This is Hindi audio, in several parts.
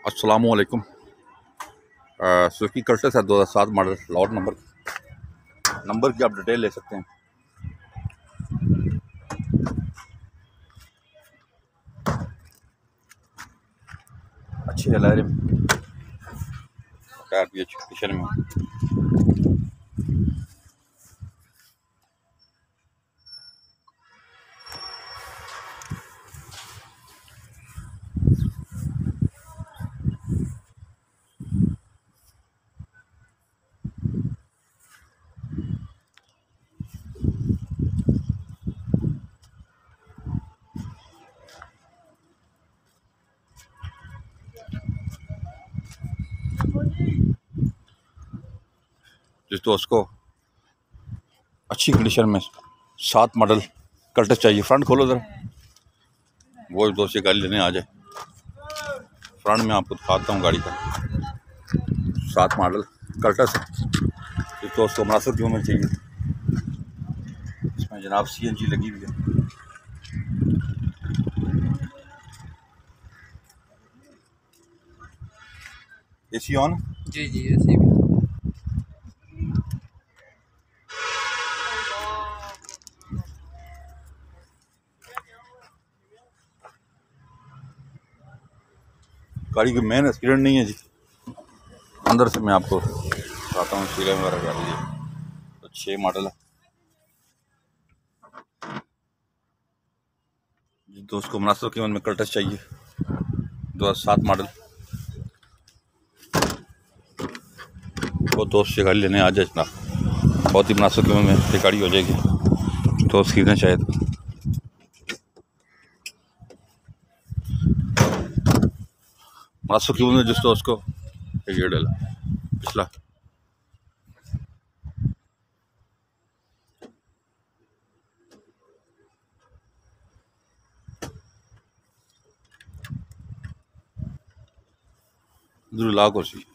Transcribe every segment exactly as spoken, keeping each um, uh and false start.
अस्सलामुअलैकुम। सुजुकी कर्टस है दो हज़ार सात मॉडल, लॉट नंबर नंबर की आप डिटेल ले सकते हैं। अच्छी है लहरें, टायर भी अच्छी कंडीशन में। जिस दोस्त को अच्छी कंडीशन में सात मॉडल कर्टस चाहिए, फ्रंट खोलो ज़रा, वो दोस्त ये गाड़ी लेने आ जाए। फ्रंट में आपको दिखाता हूँ गाड़ी का, सात मॉडल कर्टस है। जिस दोस्त को मुनासिब कीमत में चाहिए, इसमें जनाब सी एन जी लगी हुई है। AC on? जी जी एसी भी। गाड़ी की मेन एक्सीडेंट नहीं है जी। अंदर से मैं आपको बताता हूँ, सीलें वगैरह गाड़ी है तो छः मॉडल है। जिस दोस्त को मुनासिब कीमत में कर्टस चाहिए, दो हज़ार सात मॉडल, वो दोस्त ये गाड़ी लेने आ जाए जनाब। बहुत ही मुनासिब कीमत में ये गाड़ी हो जाएगी, दोस्त खरीदना चाहे तो। मुनासिब कीमत में जिस दोस्त को ये डाला पिछला लाख हो सी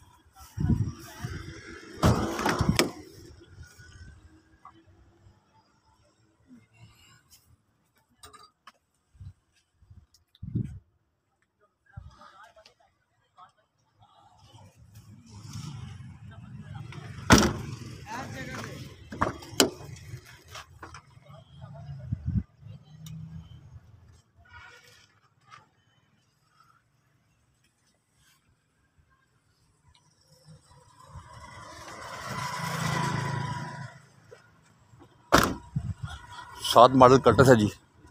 सात मॉडल कर्टस है जी।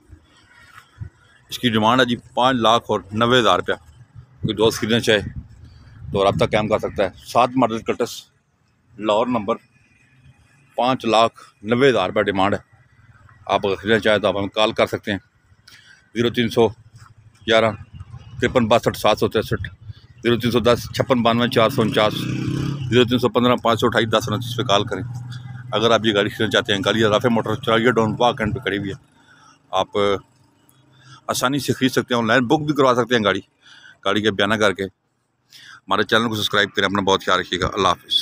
इसकी डिमांड है जी पाँच लाख और नब्बे हज़ार रुपया। कोई दोस्त खरीदना चाहे तो रब्ता कायम कर सकता है। सात मॉडल कर्टस, लाहौर नंबर, पाँच लाख नब्बे हज़ार रुपया डिमांड है। आप अगर खरीदना चाहें तो आप हमें कॉल कर सकते हैं। ज़ीरो तीन सौ ग्यारह तिरपन बासठ सात सौ तिरसठ, ज़ीरो तीन सौ दस छप्पन बानवे चार सौ उनचास, ज़ीरो तीन सौ पंद्रह पाँच सौ अठाईस दस उनतीस पे कॉल करें अगर आप ये गाड़ी खरीदना चाहते हैं। गाड़ी राफे मोटर चलाइए डाउन वाक एंड पे खड़ी हुई है, आप आसानी से खरीद सकते हैं। ऑनलाइन बुक भी करवा सकते हैं गाड़ी गाड़ी के बयाना करके। हमारे चैनल को सब्सक्राइब करें। अपना बहुत ख्याल रखिएगा। अल्लाह हाफ़िज़।